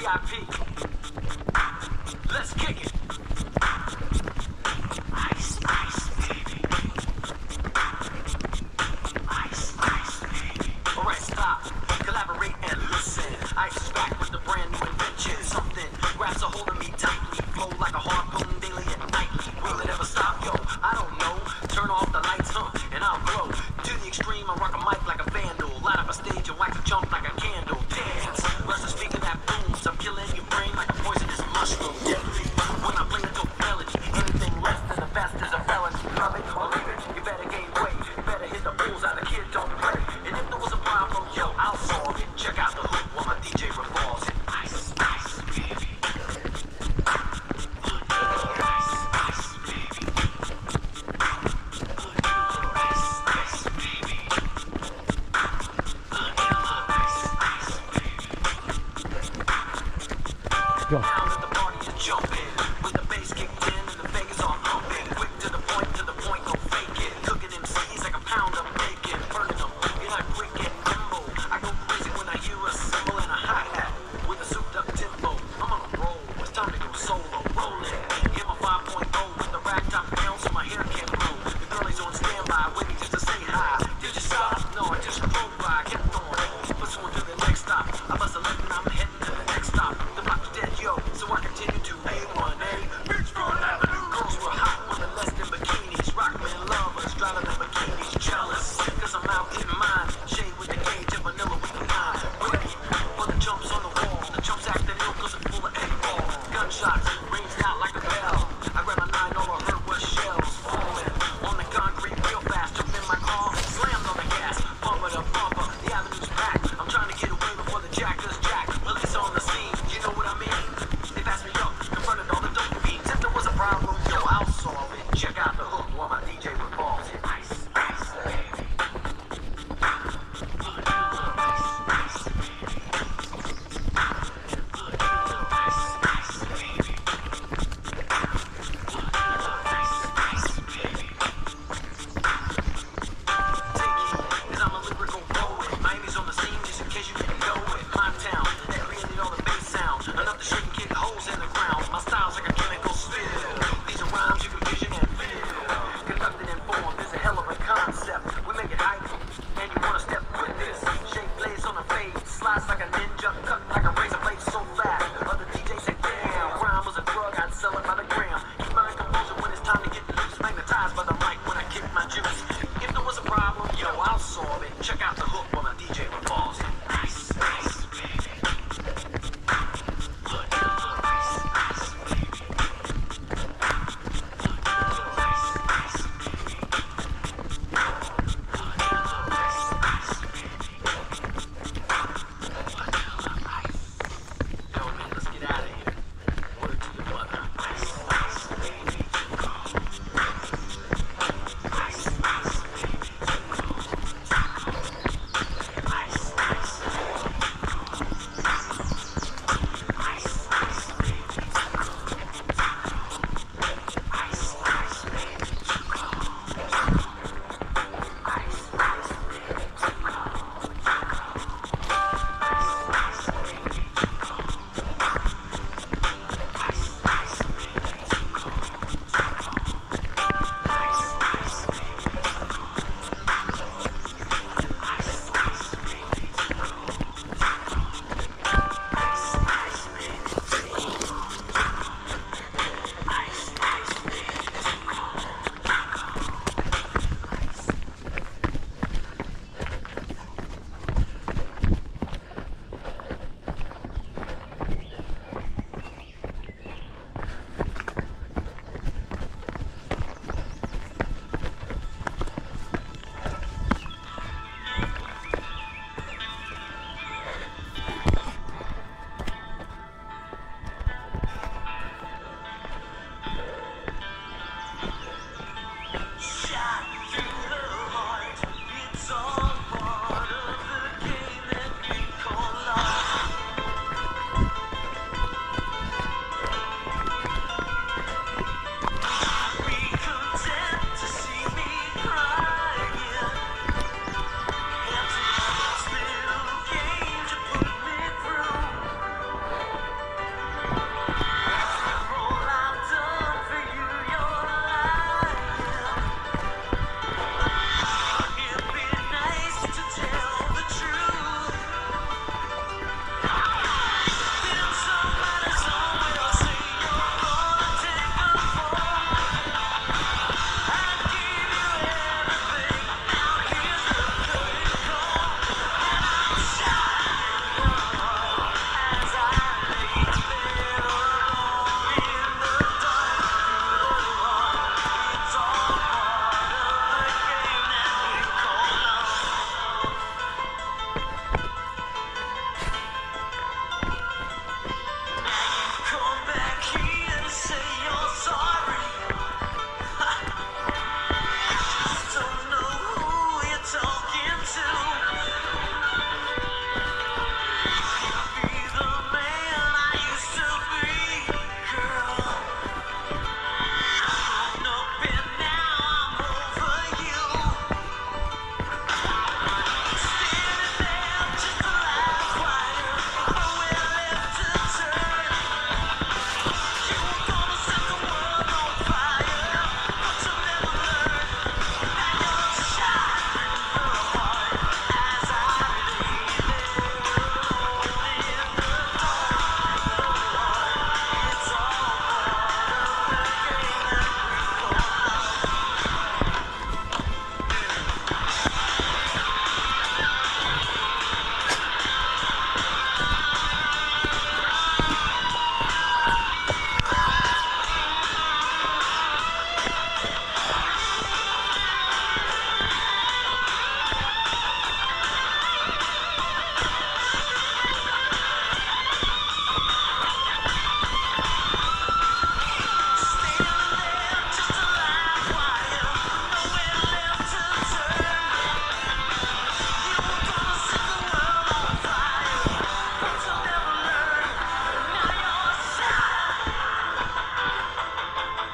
VIP. Let's kick it. Ice, ice, baby. Ice, ice, baby. Alright, stop. Collaborate and listen. Ice is back with the brand new invention. Something grabs a hold of me tightly. Flow like a harpoon daily and nightly. Will it ever stop? Yo, I don't know. Turn off the lights, and I'll glow. To the extreme, I rock a mic like a vandal. Light up a stage and wax a jump like a candle. Dance. Rush the speaker that booms. I'm killing your brain like a poisonous mushroom. Deadly. When I play a dope melody, anything less than the best is a felony. Love it or leave it. You better gain weight. You better hit the bulls out. The kid don't play. And if there was a problem, yo, I'll solve it. Check out the hook while my DJ revolves it. Ice, ice, baby. Go. Now that the party is jumping, with the bass kicked in and the Vegas on pumping. Quick to the point, don't fake it. Cooking MCs like a pound of bacon. Burning them, you're not quick and nimble. I go crazy when I hear a cymbal and a hi-hat with a souped up tempo. I'm on a roll, it's time to go solo. Rolling, hit my 5.0 with the rack top down so my hair can't blow. The girlie's on standby, waiting just to say hi. Did you stop? No, I just drove by, kept on. Push on to the next stop. I bust a left and I'm heading to the next stop. The block is dead, yo. So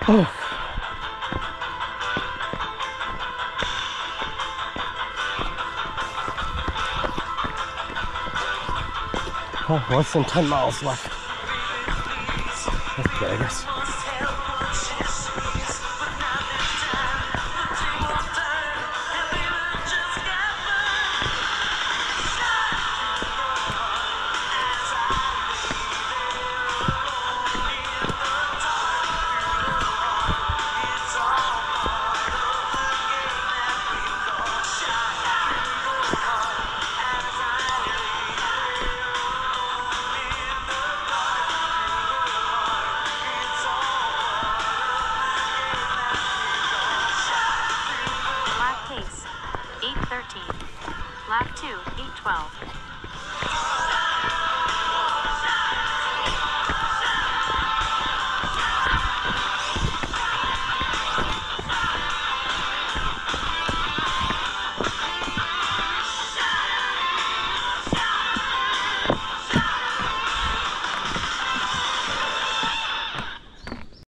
Oh, less than 10 miles left. That's good, I guess. Lap pace, 8:13. Lap 2, 8:12.